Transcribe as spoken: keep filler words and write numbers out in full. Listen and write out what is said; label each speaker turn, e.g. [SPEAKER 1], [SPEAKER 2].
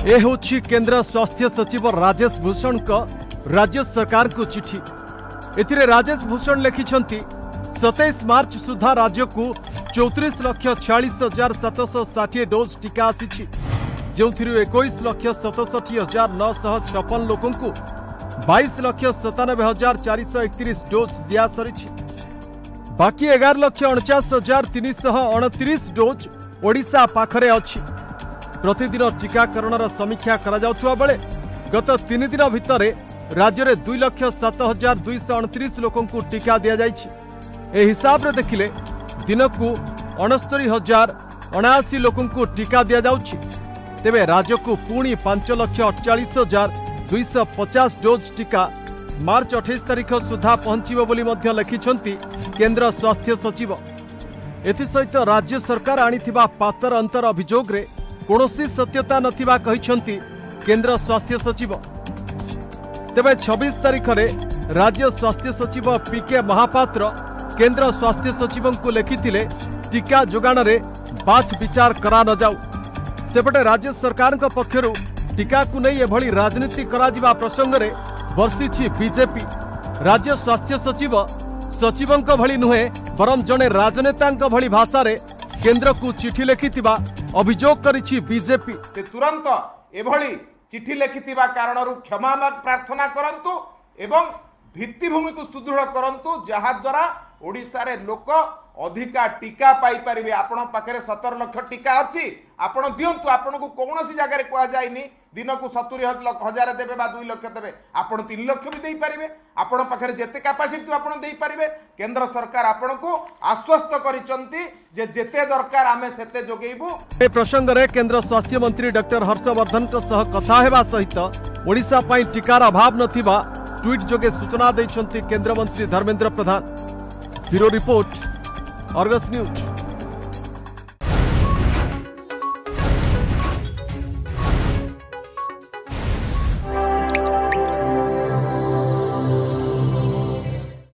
[SPEAKER 1] ए होछि केंद्र स्वास्थ्य सचिव राजेश भूषण को राज्य सरकार को चिठी। एथिरे राजेश भूषण लिखिछंती सत्ताईस मार्च सुधा राज्य को चौतीस लक्ष छियालीस हजार सातश षाठी डोज टीका आसी जो इक्कीस लक्ष सतसठी हजार नौश छप्पन लोक बाईस लक्ष सतानबे हजार चार सौ एकतीस डोज दिया सरी। बाकी एगार लक्ष अणचाश हजार तीन शह अणतीस डोज ओडिशा पाखरे अछि। प्रतिदिन टीकाकरण समीक्षा करा जाउथुवा बेले गत तीन दिन भितर राज्य में दुई लक्ष सात हजार दुई सौ अणतीस लोक टीका दि जाइछि। ए हिसाब रे देखिले दिन को अणस्तरी हजार अणाशी लोक टीका दि जाउछि। तेबे राज्य को पुणी पांच लक्ष अड़चाश हजार दुई सौ पचास डोज टीका मार्च अठाईस तारीख सुधा पहुंचीब बोली मध्य लिखिछंती केंद्र स्वास्थ्य सचिव। एथिसहित राज्य सरकार आनिथिबा पातर अंतर अभियोग रे कौनसी सत्यता नथिबा कहिछंती केंद्र स्वास्थ्य सचिव। तेबे छब्बीस तारीख रे राज्य स्वास्थ्य सचिव पीके महापात्र केंद्र स्वास्थ्य सचिव को लिखिथिले टीका जोगाण रे बाछ विचार करा न जाऊ। सेपटे राज्य सरकार पक्षरु टीका को नहीं एभली राजनीति करा जिबा प्रसंग रे वर्षिछि बीजेपी। राज्य स्वास्थ्य सचिव सचिवंक भली नुहे बरम जने राजनेतांक भली भाषा रे केंद्र को चिठी लिखिथिबा अभियोग करिछि बीजेपी।
[SPEAKER 2] से तुरंत एभली चिठी लिखिथिबा कारणरु क्षमा प्रार्थना करंतु एवं भित्तिभूमि को सुदृढ़ करंतु जहा द्वारा ओडिशा रे लोक अधिका टीका पाई परिबे। आपण पाखरे सत्तर लक्ष टीका अछि आपण दियंतु। आपण को कोनोसी जगह रे कुआ जायनी दिन को सत्तर हजार देबे बा दुई लक्ष देबे आपण तीन लक्ष भी देई परिबे। आपण पाखरे जेते कैपेसिटी आपण देई परिबे। केंद्र सरकार आपण को आश्वस्त करिसंती जे जेते दरकार आमे सेते जोगेइबु।
[SPEAKER 1] ए प्रसंग रे केंद्र स्वास्थ्य मंत्री डॉक्टर हर्षवर्धन को सह कथा हेबा सहित ओडिशा पई टीकार अभाव नथिबा ट्वीट जोगे सूचना दैछंती केंद्र मंत्री Dharmendra Pradhan. Bureau report Argus news.